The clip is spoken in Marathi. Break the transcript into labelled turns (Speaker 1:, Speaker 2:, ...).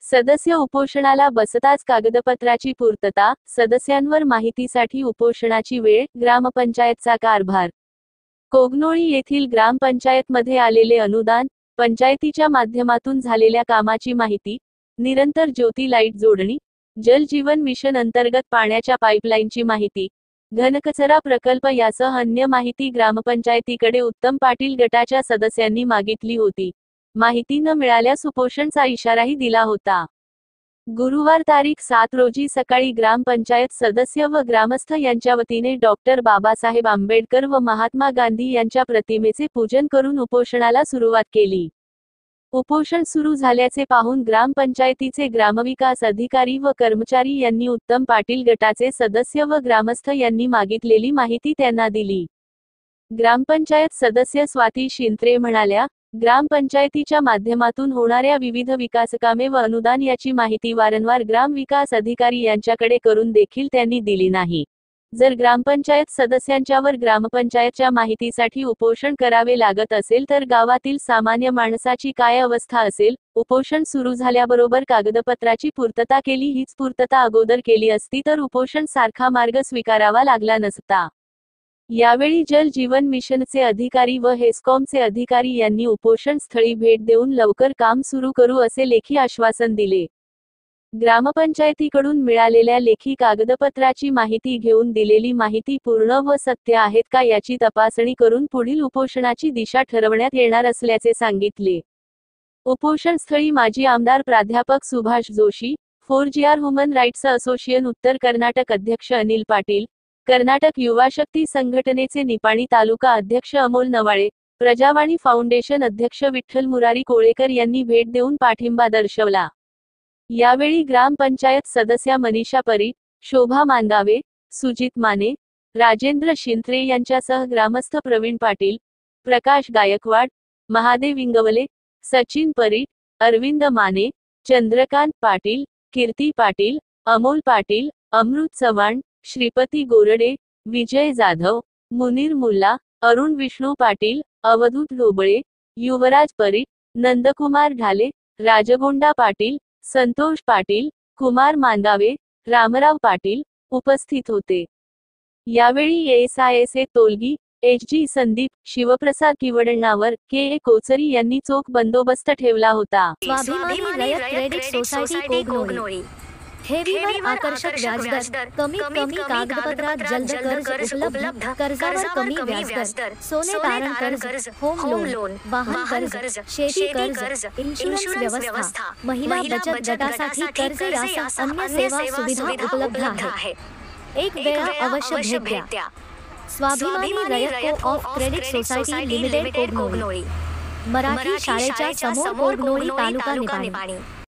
Speaker 1: सदस्य उपोषणाला बसताच कागदपत्राची पूर्तता, सदस्यांवर माहितीसाठी उपोषणाची वेळ, ग्रामपंचायतचा कारभार. कोगनोळी येथील ग्रामपंचायतमध्ये आलेले अनुदान, पंचायतीच्या माध्यमातून झालेल्या कामाची माहिती, निरंतर ज्योती लाईट जोडणी, जल जीवन मिशन अंतर्गत पाण्याच्या पाईपलाईनची माहिती, घनकचरा प्रकल्प यासह अन्य माहिती ग्रामपंचायतीकडे उत्तम पाटील गटाच्या सदस्यांनी मागितली होती. माहिती न मिळाल्यास उपोषणाचा इशाराही दिला होता. गुरुवार तारीख 7 रोजी सकाळी ग्रामपंचायत सदस्य व ग्रामस्थ यांच्या वतीने डॉक्टर बाबासाहेब आंबेडकर व महात्मा गांधी यांच्या प्रतिमेचे पूजन करून उपोषणाला सुरुवात केली. उपोषण सुरू झाल्याचे पाहून ग्रामपंचायतीचे ग्रामविकास अधिकारी व कर्मचारी यांनी उत्तम पाटील गटाचे सदस्य व ग्रामस्थ यांनी मागितलेली माहिती त्यांना दिली. ग्रामपंचायत सदस्य स्वाती शिंत्रे म्हणाल्या, ग्रामपंचायतीच्या माध्यमातून होणाऱ्या विविध विकासकामे व अनुदान याची माहिती वारंवार ग्राम विकास अधिकारी यांच्याकडे करून देखील त्यांनी दिली नाही. जर ग्रामपंचायत सदस्यांच्यावर ग्रामपंचायतच्या माहितीसाठी उपोषण करावे लागत असेल तर गावातील सामान्य माणसाची काय अवस्था असेल. उपोषण सुरू झाल्याबरोबर कागदपत्राची पूर्तता केली. हीच पूर्तता अगोदर केली असती तर उपोषण सारखा मार्ग स्वीकारावा लागला नसता. यावेळी जल जीवन मिशनचे अधिकारी व हेस्कॉमचे अधिकारी यांनी उपोषण स्थळी भेट देऊन लवकर काम सुरू करू असे लेखी आश्वासन दिले. ग्रामपंचायतीकडून मिळालेल्या लेखी कागदपत्राची माहिती घेऊन दिलेली माहिती पूर्ण व सत्य आहेत का याची तपासणी करून पुढील उपोषणाची दिशा ठरवण्यात येणार असल्याचे सांगितले. उपोषणस्थळी माजी आमदार प्राध्यापक Subhash Joshi, 4GR human rights association उत्तर कर्नाटक अध्यक्ष अनिल पाटील, कर्नाटक युवा शक्ती संघटनेचे निपाणी तालुका अध्यक्ष अमोल नवाळे, प्रजावाणी फाउंडेशन अध्यक्ष विठ्ठल मुरारी कोळेकर यांनी भेट देऊन पाठिंबा दर्शवला. यावेळी ग्रामपंचायत सदस्या मनीषा परीट, शोभा मांदावे, सुजित माने, राजेंद्र शिंत्रे यांच्यासह ग्रामस्थ प्रवीण पाटील, प्रकाश गायकवाड, महादेव इंगवले, सचिन परीट, अरविंद माने, चंद्रकांत पाटील, कीर्ती पाटील, अमोल पाटील, अमृत चव्हाण, श्रीपती गोरडे, विजय जाधव, मुनीर मुल्ला, अरुण विष्णू पाटील, अवधूत ढोबळे, युवराज परीट, नंदकुमार ढाले, राजगोंडा पाटील, संतोष पाटील, कुमार मांदावे, रामराव पाटील उपस्थित होते. यावेळी एसआयएसए तोलगी, HG संदीप, शिवप्रसाद किवडण्णावर, KA कोचरी यांनी चोख बंदोबस्त ठेवला होता.
Speaker 2: स्वाभिमानी रयत क्रेडिट सोसायटी कोगनोळी. ठेवीवर आकर्षक व्याजदर, कमीत कमी कागदपत्रात जलद कर्ज उपलब्ध, कर्जावर कमी व्याजदर, सोने तारण कर्ज, होम लोन, वाहन कर्ज, शेती कर्ज, इन्शुरन्स व्यवस्था, महिला बचत गटासाठी कर्ज यासह अन्य सेवा सुविधा उपलब्ध आहे. एक वेळा अवश्य भेट द्या. Swabhimani Rayat co-op credit society limited Kognoli. Marathi शाळेच्या समोर कोगनोळी तालुका निपाणी.